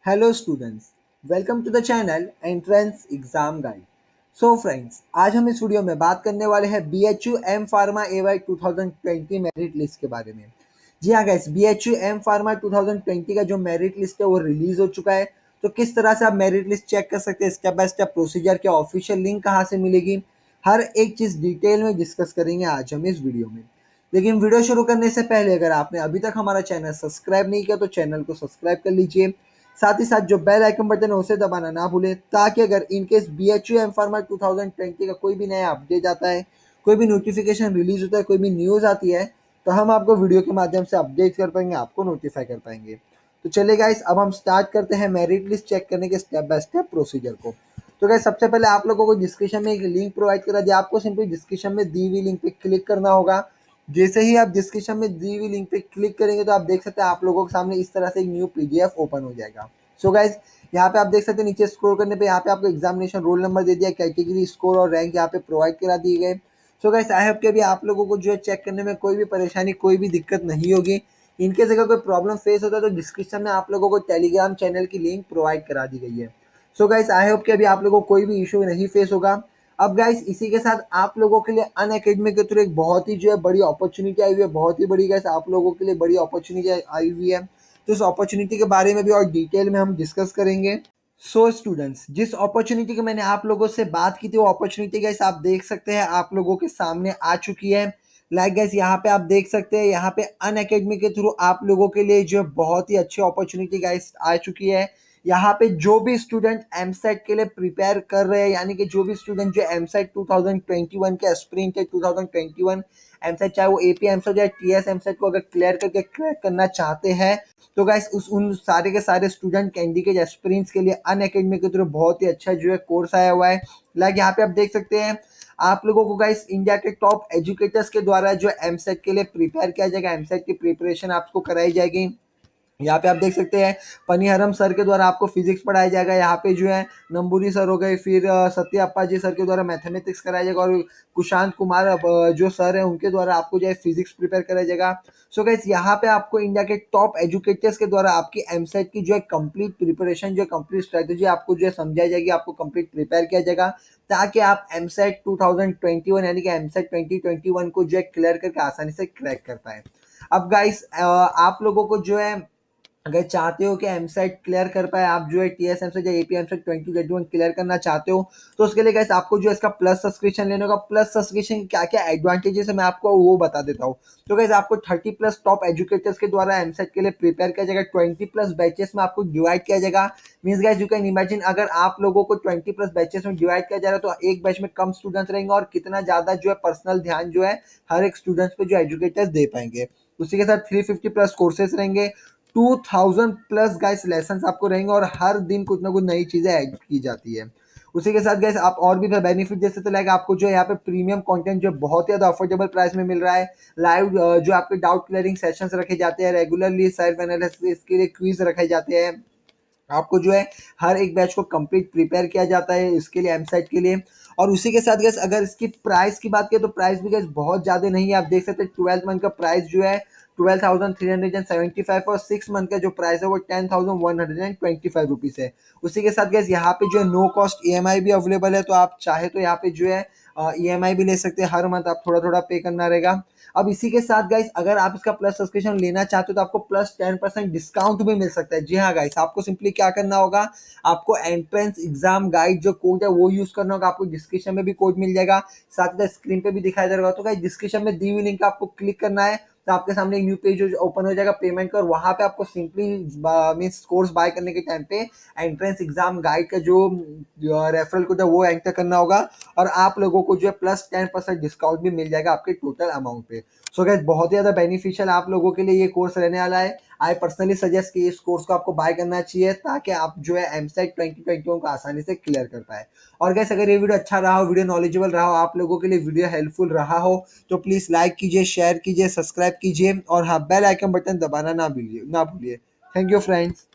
Hello students, welcome to the channel entrance exam guide. So friends, आज हम इस video में बात करने वाले हैं BHU M pharma AY 2020 merit list के बारे में। जी हाँ गाइस, BHU एम फार्मा 2020 का जो मेरिट लिस्ट है वो रिलीज हो चुका है। तो किस तरह से आप मेरिट लिस्ट चेक कर सकते हैं, स्टेप बाय स्टेप प्रोसीजर, क्या ऑफिशियल लिंक कहाँ से मिलेगी, हर एक चीज़ डिटेल में डिस्कस करेंगे आज हम इस वीडियो में। लेकिन वीडियो शुरू करने से पहले अगर आपने अभी तक हमारा चैनल सब्सक्राइब नहीं किया तो चैनल को सब्सक्राइब कर लीजिए। साथ ही साथ जो बेल आइकन बटन है उसे दबाना ना भूलें, ताकि अगर इनकेस BHU एम फार्मा 2020 का कोई भी नया अपडेट आता है, कोई भी नोटिफिकेशन रिलीज होता है, कोई भी न्यूज़ आती है, तो हम आपको वीडियो के माध्यम से अपडेट कर पाएंगे, आपको नोटिफाई कर पाएंगे। तो चलिए गाइस, अब हम स्टार्ट करते हैं मेरिट लिस्ट चेक करने के स्टेप बाय स्टेप प्रोसीजर को। तो गाइस, सबसे पहले आप लोगों को डिस्क्रिप्शन में एक लिंक प्रोवाइड करा दिया, आपको सिंपली डिस्क्रिप्शन में दी हुई लिंक पे क्लिक करना होगा। जैसे ही आप डिस्क्रिप्शन में दी हुई लिंक पे क्लिक करेंगे तो आप देख सकते हैं आप लोगों के सामने इस तरह से एक न्यू PDF ओपन हो जाएगा। सो गाइज, यहाँ पे आप देख सकते हैं नीचे स्क्रॉल करने पे यहाँ पे आपको एग्जामिनेशन रोल नंबर दे दिया, कैटेगरी, स्कोर और रैंक यहाँ पे प्रोवाइड करा दिए गए। सो गाइज, आई होप कि अभी आप लोगों को जो है चेक करने में कोई भी परेशानी, कोई भी दिक्कत नहीं होगी। इनकेस अगर कोई प्रॉब्लम फेस होता है तो डिस्क्रिप्शन में आप लोगों को टेलीग्राम चैनल की लिंक प्रोवाइड करा दी गई है। सो गाइज, आई होप कि अभी आप लोगों को कोई भी इशू नहीं फेस होगा। अब गाइस, इसी के साथ आप लोगों के लिए अनअकैडमी के थ्रू एक बहुत ही जो है बड़ी अपॉर्चुनिटी आई हुई है, बहुत ही बड़ी गाइस आप लोगों के लिए बड़ी अपॉर्चुनिटी आई हुई है। तो इस अपॉर्चुनिटी के बारे में भी और डिटेल में हम डिस्कस करेंगे। सो स्टूडेंट्स, जिस अपॉर्चुनिटी की मैंने आप लोगों से बात की थी वो अपॉर्चुनिटी गाइस आप देख सकते हैं आप लोगों के सामने आ चुकी है। लाइक गाइस, यहाँ पे आप देख सकते हैं यहाँ पे अनअकैडमी के थ्रू आप लोगों के लिए जो है बहुत ही अच्छी अपॉर्चुनिटी गाइस आ चुकी है। यहाँ पे जो भी स्टूडेंट एमसेट के लिए प्रिपेयर कर रहे हैं, यानी कि जो भी स्टूडेंट जो एमसेट 2021 के एस्पिरेंट है, 2021 एमसेट, चाहे वो AP एमसेट या TS एमसेट को अगर क्लियर करके क्रैक करना चाहते हैं, तो गाइस उन सारे के सारे स्टूडेंट कैंडिडेट एस्पिरेंट्स के लिए अनअकैडमी के थ्रू बहुत ही अच्छा जो है कोर्स आया हुआ है। लाइक यहाँ पे आप देख सकते हैं आप लोगों को गाइस इंडिया के टॉप एजुकेटर्स के द्वारा जो एमसेट के लिए प्रिपेयर किया जाएगा, एमसेट की प्रिपरेशन आपको कराई जाएगी। यहाँ पे आप देख सकते हैं पनीहरम सर के द्वारा आपको फिजिक्स पढ़ाया जाएगा। यहाँ पे जो है नंबूरी सर हो गए, फिर सत्य अप्पा जी सर के द्वारा मैथमेटिक्स कराया जाएगा, और कुशांत कुमार जो सर है उनके द्वारा आपको जो है फिजिक्स प्रिपेयर कराया जाएगा। सो गाइस, यहाँ पे आपको इंडिया के टॉप एजुकेटर्स के द्वारा आपकी एमसेट की जो है कंप्लीट प्रिपरेशन, जो है कंप्लीट स्ट्रेटेजी आपको जो है समझाई जाएगी, आपको कंप्लीट प्रिपेयर किया जाएगा, ताकि आप एमसेट 2021 यानी कि एमसेट 2021 को जो है क्लियर करके आसानी से क्रैक कर पाए। अब गाइस, आप लोगों को जो है अगर चाहते हो कि एमसेट क्लियर कर पाए, आप जो है TS एमसेट या AP एमसेट 2021 क्लियर करना चाहते हो, तो उसके लिए गाइस आपको जो है इसका प्लस सब्सक्रिप्शन लेने होगा। प्लस सब्सक्रिप्शन क्या क्या एडवांटेजेस है मैं आपको वो बता देता हूँ। तो गाइस, आपको 30+ टॉप एजुकेटर्स के द्वारा एमसेट के लिए प्रिपेयर किया जाएगा, 20+ बैचेस में आपको डिवाइड किया जाएगा। Means guys, you can imagine अगर आप लोगों को 20+ बैचेस में डिवाइड किया जा रहा है तो एक बैच में कम स्टूडेंट्स रहेंगे और कितना ज्यादा जो है पर्सनल ध्यान जो है हर एक स्टूडेंट्स पे जो एजुकेटर्स दे पाएंगे। उसी के साथ 350+ कोर्सेस रहेंगे, 2000+ गाइस लेसन आपको रहेंगे, और हर दिन कुछ ना कुछ नई चीजें ऐड की जाती है। उसी के साथ गाइस आप और भी बेनिफिट जैसे तो लाइक आपको जो है यहाँ पे प्रीमियम कंटेंट जो बहुत ही ज्यादा अफोर्डेबल प्राइस में मिल रहा है। लाइव जो आपके डाउट क्लियरिंग सेशंस रखे जाते हैं, रेगुलरली सेल्फ एनालिसिस के लिए क्विज रखे जाते हैं, आपको जो है हर एक बैच को कंप्लीट प्रिपेयर किया जाता है इसके लिए, एमसेट के लिए। और उसी के साथ गैस अगर इसकी प्राइस की बात करें तो प्राइस भी गैस बहुत ज़्यादा नहीं है। आप देख सकते हैं 12 मंथ का प्राइस जो है 12,375, और 6 मंथ का जो प्राइस है वो 10,125 रुपीज़ है। उसी के साथ गैस यहाँ पे जो है नो कॉस्ट EMI भी अवेलेबल है, तो आप चाहे तो यहाँ पे जो है EMI भी ले सकते हैं, हर मंथ आप थोड़ा थोड़ा पे करना रहेगा। अब इसी के साथ गाइस अगर आप इसका प्लस सब्सक्रिप्शन लेना चाहते हो तो आपको +10% डिस्काउंट भी मिल सकता है। जी हाँ गाइस, आपको सिंपली क्या करना होगा, आपको एंट्रेंस एग्जाम गाइड जो कोड है वो यूज करना होगा, आपको डिस्क्रिप्शन में भी कोड मिल जाएगा, साथ ही स्क्रीन पे भी दिखाई दे रहा होगा। तो गाइस, डिस्क्रिप्शन में दी हुई लिंक आपको क्लिक करना है, तो आपके सामने एक न्यू पेज ओपन हो जाएगा पेमेंट का, और वहां पे आपको सिंपली मीन्स कोर्स बाय करने के टाइम पे एंट्रेंस एग्जाम गाइड का जो रेफरल कोड है वो एंटर करना होगा, और आप लोगों को जो है +10% डिस्काउंट भी मिल जाएगा आपके टोटल अमाउंट पे। सो गाइस, बहुत ही ज़्यादा बेनिफिशियल आप लोगों के लिए ये कोर्स रहने वाला है। आई पर्सनली सजेस्ट कि इस कोर्स को आपको बाय करना चाहिए, ताकि आप जो है एमसेट 2021 को आसानी से क्लियर कर पाए। और गाइस, अगर ये वीडियो अच्छा रहा हो, वीडियो नॉलेजेबल रहा हो, आप लोगों के लिए वीडियो हेल्पफुल रहा हो, तो प्लीज़ लाइक कीजिए, शेयर कीजिए, सब्सक्राइब कीजिए, और हाँ, बेल आइकन बटन दबाना ना भूलिए। Thank you friends.